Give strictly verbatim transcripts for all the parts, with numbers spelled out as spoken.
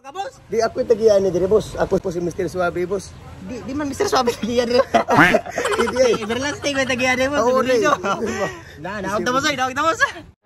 Ka, boss? Di ako yung tagiyan ni dire, boss. Ako po si mister Suabe, boss. Di, di man mister Suabe tagiyan dire. Hindi ay. Everlasting may tagiyan dire, boss. Oo, di. Na, naog na, boss. Naog na, boss.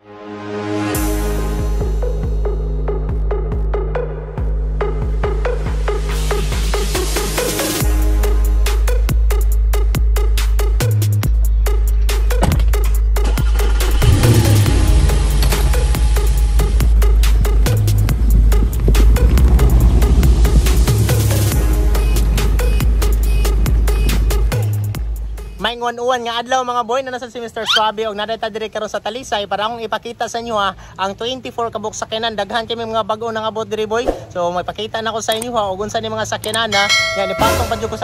May nguan-uwan nga adlaw mga boy na nasa si mister Suabe og nadata diri karon sa Talisay para akong ipakita sa inyo ha ang twenty-four kabuk sakyanan. Daghan kami mga bag-o nang abot diri boy. So may pakita na ko sa inyo ha og unsa ni mga sakyanan na yan ipasok pa jud ko sa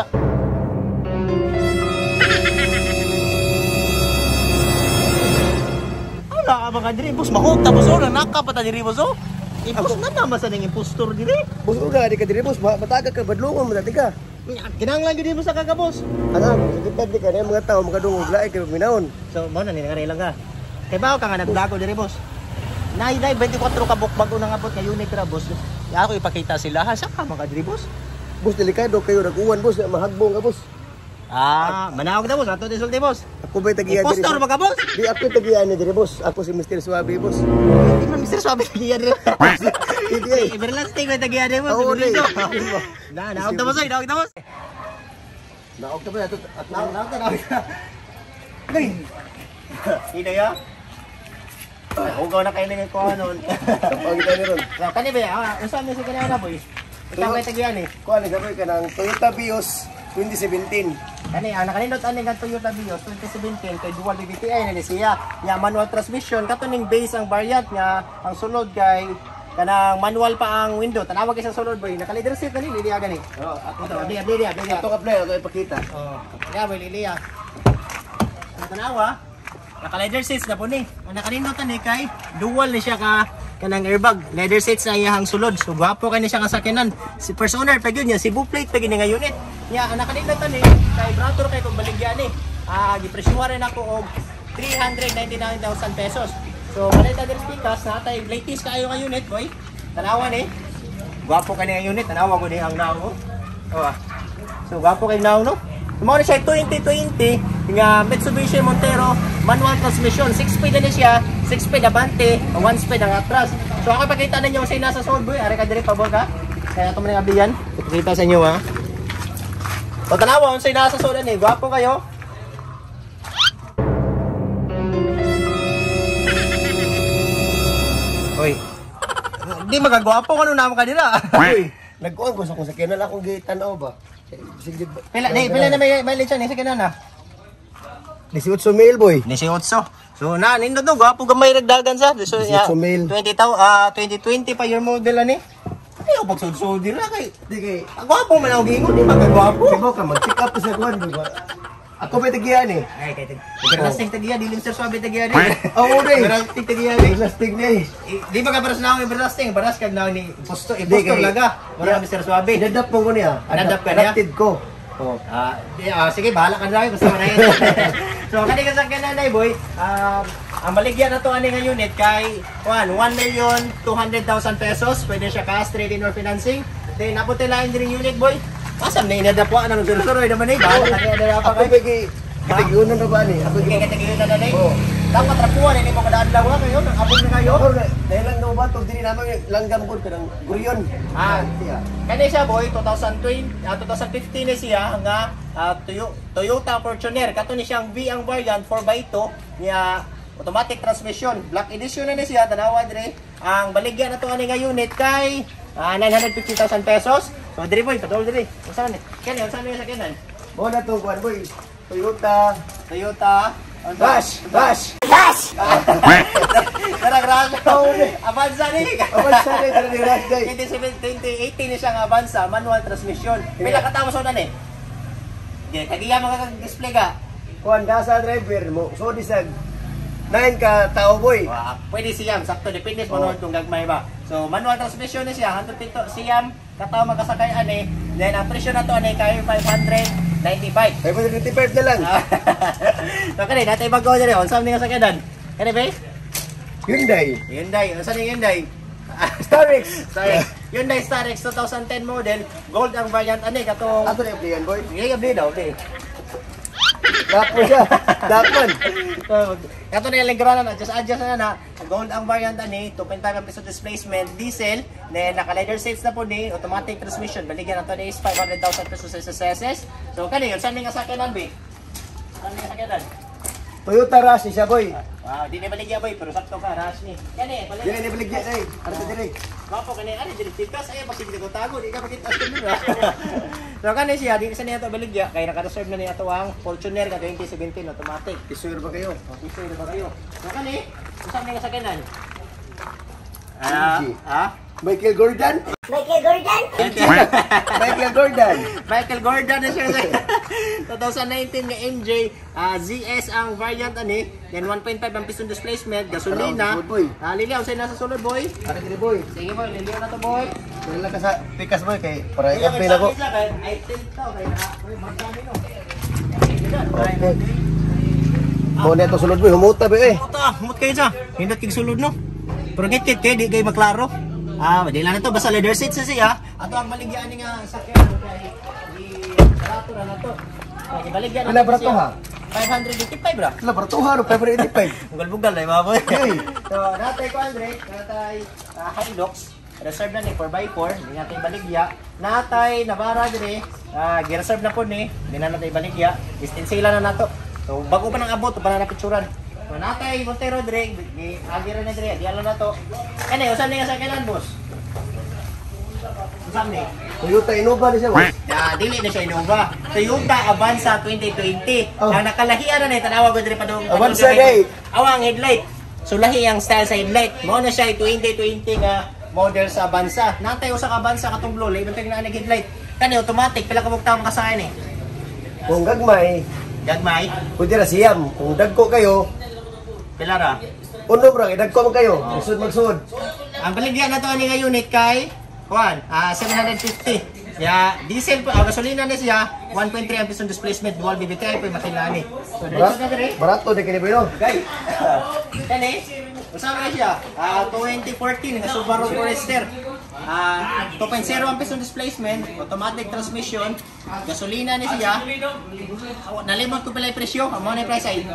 Ala mga diri boss mahog tapos oh naka pa ta diri boss oh. Impos na naman sa ning impostor diri. Boss, uga di ka dire, boss. Mataga ka badlungon mo dati ka. Kinahanglan gyud mo sa kaga boss. Ano, kitad di ka na mga tao makadungog lahi kay minahon. So mo na ni lang ka. Kay bawo ka nga nagdago diri boss. Nay day twenty-four ka bukbag unang abot nga unit ra boss. Ya ako ipakita sila ha sa ka mga diri boss. Boss, delikado kayo nag-uwan, boss. Mahagbong ka, boss. Ah, manawag na boss, ato di sulti boss. Ako ba'y tagiyan dire? Impostor ba ka boss? Di ako yung tagiyan ni dire, boss. Ako si mister Suabe, boss. Hindi man mister Suabe tagiyan dire. Hindi ay. Everlasting may tagiyan dire boss. Oo, di. Na, naog na boss, naog na boss. Naog ka ba ato at naog naog ka naog ka. Ay. Ina ya. Ugaw na kayo ng kuha nun. Kapag kita ni ron. So, kani ba, ah, unsa man sa kanina boy? Ito may tagiyan eh. Kuha ni gabay ka ng Toyota Vios twenty seventeen. Kani ang nakalindot ani nga Toyota Vios twenty seventeen kay dual D V T I na siya. Ya manual transmission kato ning base ang variant nga ang sulod kay kanang manual pa ang window. Tanawag isang sulod boy. Naka-leather seat ani liliya gani. Oh, ato Ito, di di di di. ato ka play, ato ipakita. Oh, ya boy liliya. Ang tanawa naka-leather seats na po ni. Ang nakalindot ani kay dual ni siya ka kanang airbag. Leather seats na iyang sulod. So gwapo kani siya nga sakyanan. Si first owner pa gyud niya si plate pa gyud nga unit. Ya ang nakalindot ani kay Brator kay kung baligyan ni. Ah gipresyuhan rin ako og three hundred ninety-nine thousand pesos. So balita dir speakers na tay latest kayo nga unit boy. Tanawa ni. Gwapo kani nga unit. Tanawa ko ni ang naong. Oh. So gwapo kay naong no. Mo ni siya twenty twenty nga Mitsubishi Montero manual transmission, six speed na siya, six speed abante, one speed ang atras. So ako ipakita ninyo sa nasa sold boy, ari ka diri pabor ka. Kaya ito man ang abiyan, ipakita sa inyo ha. O tanawa sa nasa sold ani, gwapo kayo. Hoy. Di magagwapo kanu namo ka dira. Uy, nag-on ko sa kung sakyanan akong gitanaw ba. Sige. Pila, di pila na may may lechon ni sa kanana. eighteen mil boy. eighteen. So na nindo do gwapo gamay ragdagan sa. So ya twenty taw ah twenty twenty pa year model ani. Ay pag sud-sud dira kay Di kay gwapo man ang gingon di magagwapo. Sibo ka mag-check up sa kuan ba. Ako ba tagiyan eh? Ay kay Everlasting tagiya di mister Suabe tagiya di. Oo di. Everlasting tagiya di. Plastic ni. Di ba ka paras na ang Everlasting, paras kag na ni posto impostor laga. Wala mister Suabe. Nadap mo ko niya. Nadap ka niya? Adapted ko. Oh, ah, di, ah, sige, bahala ka na rin, basta manayin. So, kani ka sa kananay, boy, ah, ang maligyan na to ani nga unit kay one million two hundred thousand pesos, pwede siya cash, trade-in or financing. Then, napunti lang din yung unit, boy. Kasam na inadapwa na ng surusuroy naman eh, bahala ka na Ako ba kay Katigyunan na ba ni? Ako Hindi ka katigyunan na na eh. Dapat rapuan, hindi mo kadaan-lawa kayo, abog na kayo. Dahil lang daw ba, itong dili naman langgam ko, kanang guryon. Ah, kani siya boy, twenty twenty, uh, twenty fifteen na siya nga uh, Toyota Fortuner. Kato ni siyang V ang variant four by two niya automatic transmission. Black edition na ni siya, tanawa dire. Ang baligyan na to ani nga unit kay uh, nine hundred fifty thousand pesos. So dire boy, padol dire. Usa ni? Kani unsa ni sa kanan? Mo na to kuan boy. Toyota, Toyota Bash, Bash. Bash. Tara grabe. Avanza ni. Avanza ni tara ni Rush day. twenty eighteen ni siya nga Avanza, manual transmission. Pila ka tawo sa unan eh? Di kagiya maka-display ka. Kuan ka sa driver mo. So disag nine ka tao boy. Wow, pwede siyam, sakto depende sa manual kung gagmay ba. So manual transmission na siya, one hundred pito siyam kataw magkasakay ani. Then ang presyo na to ani kay five hundred ninety-five. five hundred ninety-five na lang. So kani natay bago diri, unsa man nga sakyanan? Kani ba? Hyundai. Hyundai, unsa ni Hyundai? Starex. Sorry. Hyundai Starex twenty ten model, gold ang variant ani katong Ato na yung boy. Sige, abdi daw, abdi. Dapo siya. Dapan. So, kato na yung lingkuranan, adjust adjust na na. Gold ang variant ani, two point five ang piso displacement, diesel, then naka leather seats na po ni, automatic transmission. Baligyan nato ni is five hundred thousand pesos sa S S S. So kani, yun saan nga sakyanan be? Saan nga sakyanan? Toyota Rush siya boy. Wow, di na baligya boy, pero sakto ka, rush ni. Kani, Dili baligya. ni baligya dai. Arto dili. Bapo kani, ani dili tikas ay pag sige ko tago, di ka makita sa dito. So kani siya, di sa niya to baligya, kay naka-reserve na niya to ang Fortuner ka twenty seventeen automatic. Isuir ba kayo? Okay, sir, ba kayo? So kani, saan nga sakyanan? Ah, ha? Michael Gordon? Michael Gordon? Michael Gordon. Michael Gordon na siya twenty nineteen nga M J, ah, Z S ang variant ani, then one point five ang piston displacement, gasolina. Ah, liliaw say nasa sulod boy. Ara dili boy. Sige boy, liliaw na to boy. Wala ka sa pikas boy kay para Liliaw, i-compare ako. isa kay I tilt to kay na, boy, magkano no. Okay. Mo na to sulod boy, humuta boy eh. Ota, mut kayo sa. Hindot kig sulod no. Pero git-git kay di kay maklaro. Ah, madila na to basta leather seats na siya. Ato ang baligyan ni nga sakyan kay di barato na na to. Kay baligyan na. Wala barato ha. five eighty-five ra. Wala barato ha, five eighty-five. Bugal-bugal na baboy. Okay. So, natay ko Andre, natay uh, Hilux, reserve na ni four by four, hindi natay baligya. Natay Navara dire, uh, gi-reserve na po ni, hindi na natay baligya. Distance sila na nato. So, bago pa nang abot, pa na napicturan. So, natay Montero dire, gi-agira na dire, di alam na to. Kani, usan ni nga sa kailan, boss? Usan ni? Toyota Innova ni siya boy. Ya, dili na siya Innova. Toyota Avanza twenty twenty. Oh. Ang nakalahian na ni tanawa ko dire pa dong. Avanza day. Awang headlight. So lahi ang style sa headlight. Mao na siya twenty twenty nga model sa Avanza. Natay usa ka Avanza katong blue, labi tag na ang headlight. Kani automatic pila ka bugtaw makasayan ni. Kung gagmay, Gagmay. pwede ra siyam. Kung dagko kayo, Pila ra. uno bro, idagko man kayo. Magsud magsud. Ang baligyan na to ani nga unit kay kuan, ah seven fifty. Ya, diesel po, ah, gasolina na siya, one point three ang piston displacement, dual B B T I po makilani. So, dito Barat, na dire. barato di kini boy. Guys, kani, usama siya, ah, twenty fourteen nga Subaru Forester. Ah, two point zero ang piston displacement, automatic transmission, gasolina ni siya. Oh, nalimot ko pala yung presyo, amo na yung price ay.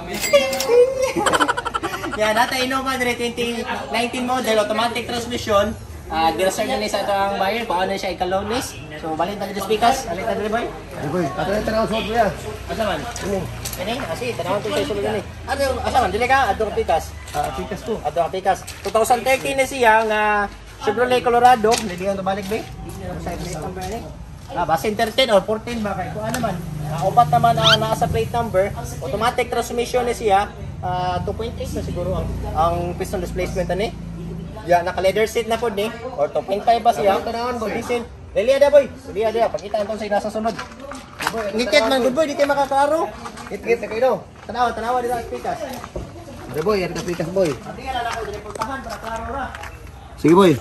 Yan, data Innova dire twenty nineteen model, automatic transmission. Ah, uh, na ni sa ito ang buyer, kung ano siya ika-loan list. So, balik na dito speakers, balik na dito boy. Di boy, ato na tanaw suot mo ya. Asa man? Ini. Kani, asi, tanawan to sa sulod ni. Ano, asa man, dili ka, adto ka pikas. Ah, pikas ko. Adto ka pikas. twenty thirteen na siya nga Chevrolet Colorado, hindi ka balik ba? Sa plate number ni. Ah, basin thirteen or fourteen ba kay kung ano man. Ah, upat naman ang nasa plate number. Automatic transmission ni siya. Ah, two point eight na siguro ang ang piston displacement ani. Ya, naka leather seat na pod ni or two point five ba siya? Tanawan boy, diesel. Dili ada boy. Dili ada, pakita anton sa nasa sunod. Ngikit man good boy, di kay makaklaro. Hit-hit na kayo. Tanawa, tanawa dito sa speakers. Di boy, yan ka pikas boy. Hindi nga lang ako dili puntahan para klaro ra. Sige boy.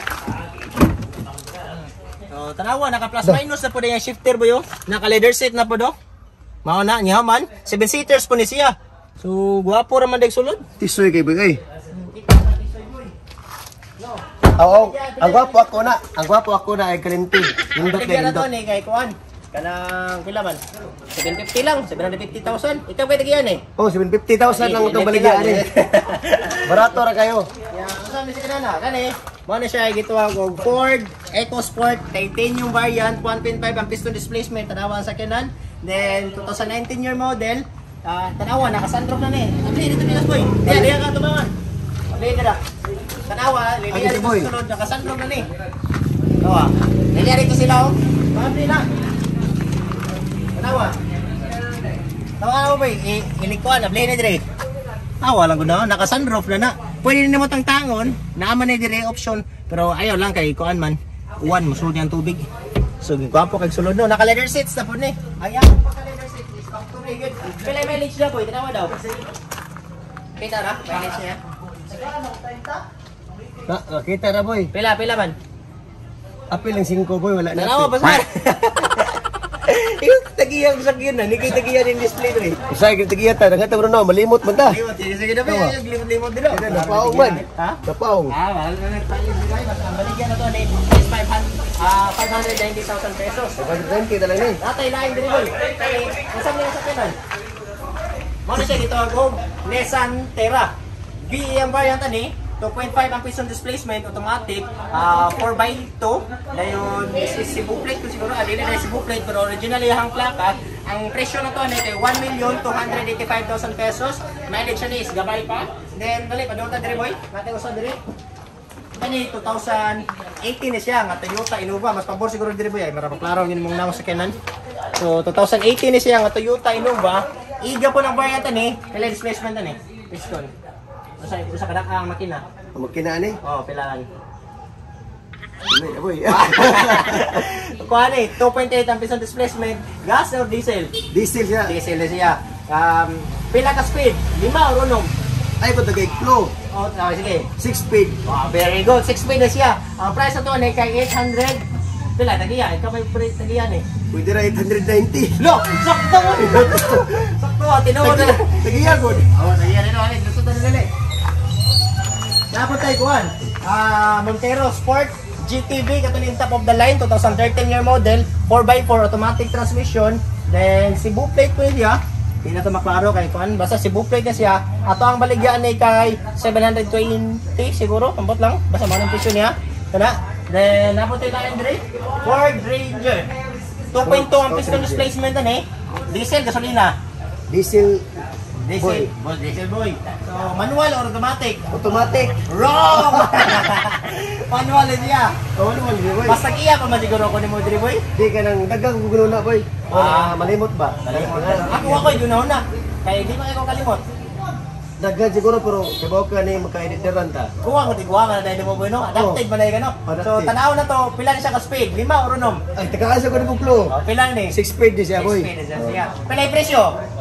So, tanawa, naka plus minus na po na yung shifter boy, oh. Naka leather seat na po do. Mao na, nyaman. Seven seaters po ni siya. So, guwapo raman deg sulod. Tisoy kay boy ay. Oo, ang gwapo ako na. Ang gwapo ako na ay kalinti. Nindot na Bigyan na to nindot. ni kay Kuan. Kanang pila man? seven fifty lang, seven fifty thousand. Ikaw kay tagiyan eh. Oh, seven fifty thousand lang itong baligyan eh. Barato ra kayo. Ya, usa mi si kanana, kani. Mao na siya gituwag og Ford EcoSport titanium variant, one point five ang piston displacement tanawa sa kanan. Then twenty nineteen year model. Ah, tanawa naka sunroof na ni. Abli dito bilas boy. Diya, diya ka tumangan. Abli dira. Tanawa, liliya Ay, dito boy. sa sunod naka sunroof na ni. Tawa. Liliya dito sila oh. Abli na. Tanawa. Tawa mo boy, ilikuan abli na dire. Ah, walang guna, naka sunroof na na. Pwede din mo tang tangon, naaman na dire option, pero ayaw lang kay kuan man. Uwan, masulod yung tubig. So, gwapo kay sulod no. Naka leather seats na po ni. Ayaw pa ka leather seats. Is factory good. Pila yung mileage na po, tinawa daw. Kita ra, mileage niya. Na, nakita na boy. Pila, pila man. Apil ang singko boy, wala na. Tanawa pa sa. Yung tagiyang sakyan na, hindi kayo tagiyang yung display to eh. Isa yung tagiya ta, nangata mo na malimot man ta. Limot, sige na ba yung limot-limot din o? Napaong man. Ha? Napaong. Ah, mahal na nagpalit di kayo. Mas ang baligyan na to ni is five hundred ninety thousand pesos. five hundred twenty na lang ni. Natay lain din boy. Kay, usap niya sa kanan. Muna siya dito ako, Nissan Terra. B E ang variant ani, two point five ang piston displacement, automatic, uh, four by two. Dayon, is Cebu plate kung siguro, adili na Cebu plate, pero originally ang plaka, ang presyo na to ay one million two hundred eighty-five thousand pesos. Mileage siya ni is gabay pa. Then, dali, padung ta diri boy. Natin usa diri. Kani two thousand eighteen na siya, nga Toyota Innova. Mas pabor siguro diri boy, ay marapaklaro yun mong naong sa kanan. So, two thousand eighteen na siya, nga Toyota Innova. Iga po ng variant ni, pila displacement ni, piston. Usa usa kada ang makina. Ang makina ni. Oh, pilaan. Dili boy. Kuha ni, two point eight ang piston displacement, gas or diesel? Diesel siya. Diesel na siya. Um, pila ka speed? Lima o runong? Ay ko tagay flow. Oh, oh, sige. six speed. Oh, very good. six speed na siya. Ang price na to ni kay eight hundred. Pila tagiya? Ikaw may price tagiya ni. Pwede ra eight hundred ninety. Lo, sakto mo. Sakto, tinuod na. Tagiya gud. Oh, tagiya rin ulit. Gusto na nila. Dapat tayo kuhan. Ah, Montero Sport G T V katulad yung top of the line, twenty thirteen year model, four by four automatic transmission. Then Cebu plate ko niya. Hindi na ito maklaro kay kuhan. Basta Cebu plate na siya. Ato ang baligyan ni kay seven hundred twenty siguro. Ambot lang. Basta manang presyo niya. Kana. Then napot tayo na Andre. Ford Ranger. two point two ang piston displacement na ni. Diesel, gasolina. Diesel Diesel. Boy. Diesel boy. So, manual or automatic? automatic. Wrong! Manual na siya. Oh, ano man boy? Basta iya pa masiguro ko ni mo diri boy. Di ka nang dagang gugulo na boy. Ah. Ah, malimot ba? Ako ako yun na. Kaya di ba kayo kalimot? Dagan siguro pero kibaw ka ni maka-editeran ta. Kuha ko tigwa ka na dahil mo boy no. Adapted ba na yun no? So Adapted. tanaw na to, pila na siya ka speed? Lima o runom? Ay, tagaan sa ko ni Buklo. Oh, pila ni? six speed di siya boy. Six speed na siya siya. Pila yung presyo?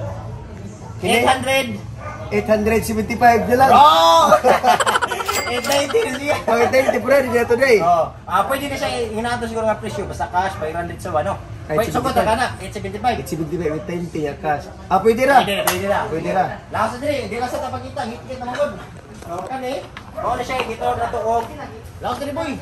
Kini? eight hundred. eight hundred seventy-five na lang. Wrong! eight ninety na siya. Okay, thank you temporary na today. Oh, ah pwede na siya hinato siguro nga presyo basta cash five hundred sa ano. Wait, so kota ka na, eight seventy-five. eight seventy-five with twenty ya cash. Ah, pwede ra. Pwede na, pwede na. Pwede ra. Lakas na diri, di lang sa tapakita, ngit-ngit na magod. So kani, mao na siya gito na tuog. Lakas diri boy.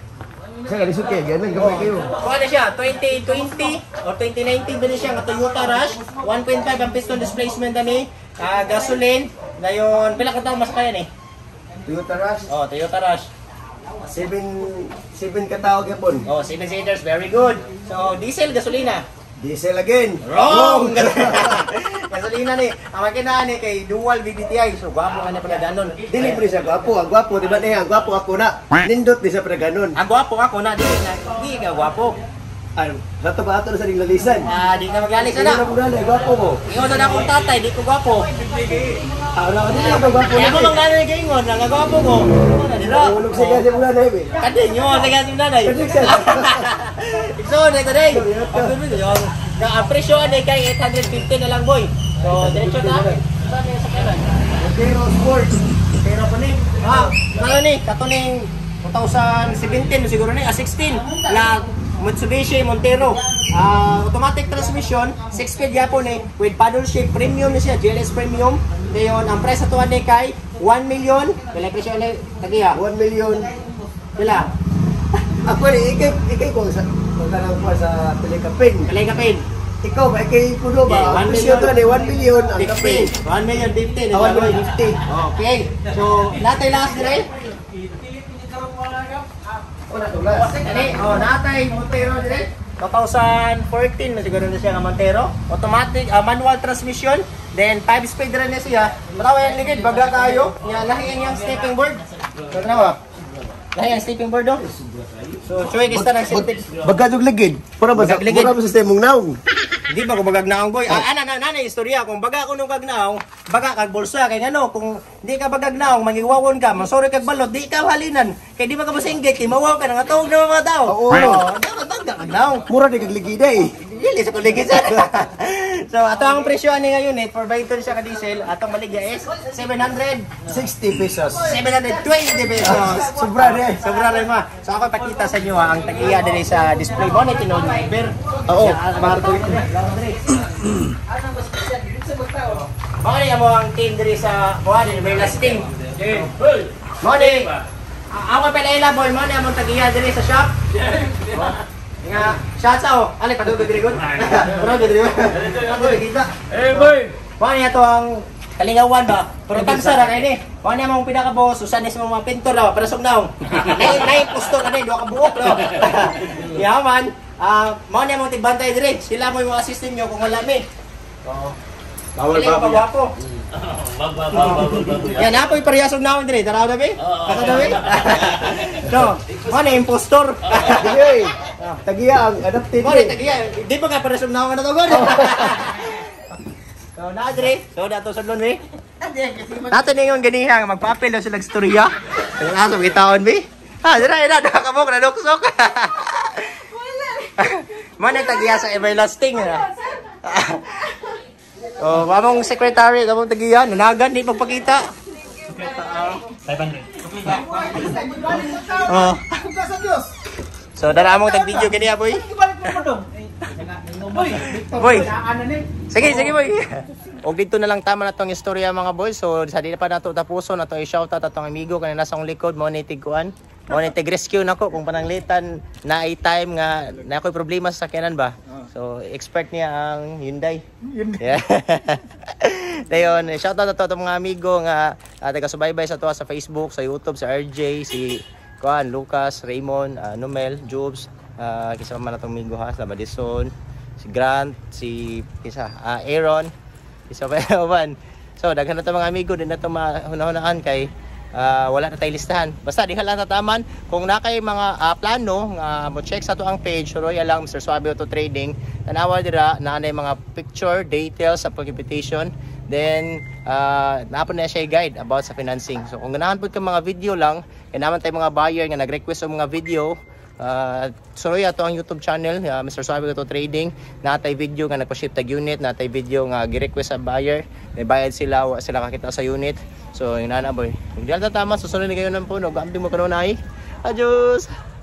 Sa ka lisuke, ganun gamay kayo. Kuha na siya, twenty twenty or twenty nineteen din siya nga Toyota Rush, one point five ang piston displacement ani, ah gasoline, dayon pila ka taon mas kaya ni? Toyota Rush, Oh, Toyota Rush. seven seven katawag yapon. Oh, seven seaters, very good. So diesel, gasolina. Diesel again. Wrong! Gasolina ni. Ang makina ni kay dual V D T I. So, gwapo ka na pala ganon. Dili pre siya gwapo, ang gwapo di ba niya, ang gwapo ako na. Nindot di siya pre ganon. Ang gwapo ako na, di na, di ka gwapo. Ay, rato ba ato na sa ning lalisan? Ah, di na maglalis Ano na. na po gani, gwapo ko. Ingon na akong tatay, di ko gwapo. Ah, wala ka dili ka gwapo Kaya na. ako nung nanay kay Ingon, nga gwapo ko. Ano na nila? Ulog sa kasi mula na ibe. Kadin yun, sa kasi nanay. Kadin siya. Ito, na ito day. Ang ang presyo ni kay eight hundred fifty na lang boy. So, diretso na. Saan yung sakyanan? Montero Sport. Pero po ni, ah, ano ni, kato ning twenty seventeen siguro ni, ah, sixteen na Mitsubishi Montero. Ah, automatic transmission, six speed yapon ni, with paddle shift, premium ni siya, G L S premium. Dayon, ang price ato ni kay one million. Pila presyo ni tagiya? one million. Pila? Ako ni ikay ikay ko sa kung kanang ko sa Pilikapin. Pila ka pin? Ikaw ba ikay puno Okay, ba? one Ang presyo million. to ni one million ang fifty. kapin. one million fifty. Ah, one million fifty. Okay. So, natay last dire. Wala to last. Ani, oh, natay Montero dire. twenty fourteen na siguro na siya nga Montero. Automatic, ah, manual transmission. Then, five speed rin na siya. Matawa yung ligid, baga tayo. Yan, lahi yung stepping board. So, ano ba? Lahi yung stepping board, no? So, choy, kista ng stepping. Bagad og ligid. Pura ba sa Bagad ligid. pura ba sa sistemong naong? Di ba kung bagagnaong boy? Ah, ana na na istorya kung baga ko nung kagnaong, baga kag bulsa kay ngano kung di ka bagagnaong mangiwawon ka, masori kag balot, di ka halinan. Kay di ba ka masinggit, kay mawaw ka nga tuog na mga tao. Oo. Di ka baga kagnaong. Mura di kag ligid eh. Dili sa kuligid sa. So ato ang presyo ani ngayon eh, for buying siya ka diesel, atong maligya is seven hundred sixty pesos. seven hundred twenty pesos. Sobra rin. Sobra rin ma. So ako pakita sa inyo ha, ang tag-iya din sa display mo na tinuod number. Oo, Marco. Mga niya mo ang team diri sa kuha din, may last team. Mga ni, ako pala ila boy, mga niya mong tagiya diri sa shop. Nga, shots ako. Ali, padugod diri gud. Padugod diri. Padugod kita. Eh boy. Mga niya to ang kalingawan ba? Pero tagsa ra kay ni. Mga niya mong pinaka-boss, usanis mo mga pintor daw, para sugnaw. Nay nay pusto na ni, duha ka buok daw. Yaman. Ah, mga niya mong tigbantay diri. Sila mo yung assistant nyo kung wala mi. Oo. Bawal Pili ko pa pagwapo. Yan, apoy parehasog na ako diri. Taraw na ba? Kasa na ba? No, ano impostor? Sige. Tagiya ang adapted. Mo ni tagiya. Di pa ka parehasog na ako na to. So, na diri. So, dato sa lon mi. Nato ningon ganihang magpapel daw sila istorya. Ang aso gitaon mi. Ha, dira ina nakabok na duksok. Mo ni tagiya sa everlasting na. Oh, mamong secretary, kamong tagiyan, nanagan, di pagpakita. five hundred. Oh. So, dara among tag-video kaniya, boy. Boy. Sige, sige, boy. Og dito na lang tama na tong istorya mga boy. So, sa di pa nato tapuson, nato i-shoutout atong amigo kanina sa akong likod, mo ni tiguan. Mo ni tig-rescue nako kung pananglitan na ay time nga na ako'y problema sa sakyanan ba. So, expert niya ang Hyundai. Yeah. Dayon, shoutout ato atong mga amigo nga uh, taga-subaybay sa tuwa sa Facebook, sa YouTube, sa R J, si Kuan, Lucas, Raymond, uh, Numel, Jobs, uh, kisa man atong amigo ha, sa Madison, si Grant, si kisa, uh, Aaron, kisa pa man. So, daghan na to mga amigo din na to mahunahunaan kay Uh, wala na tayo listahan. Basta di lang tataman. Kung na kay mga uh, plano, uh, mo check sa to ang page, Royal lang, Mister Suave Auto Trading. Tanawa dira na na mga picture, details sa pag-invitation. Then, uh, naapon na siya guide about sa financing. So, kung ganahan po ka mga video lang, kaya naman tayo mga buyer nga nag-request ng mga video, Uh, suroy ato ang YouTube channel, uh, Mister Suave Auto Trading. Natay video nga nagpa-ship tag unit, natay video nga gi-request sa buyer, may bayad sila, wa sila kakita sa unit. So, yun na na boy. Kung di alta tama, susunod ni kayo ng puno, gampi mo kanunay. Adios!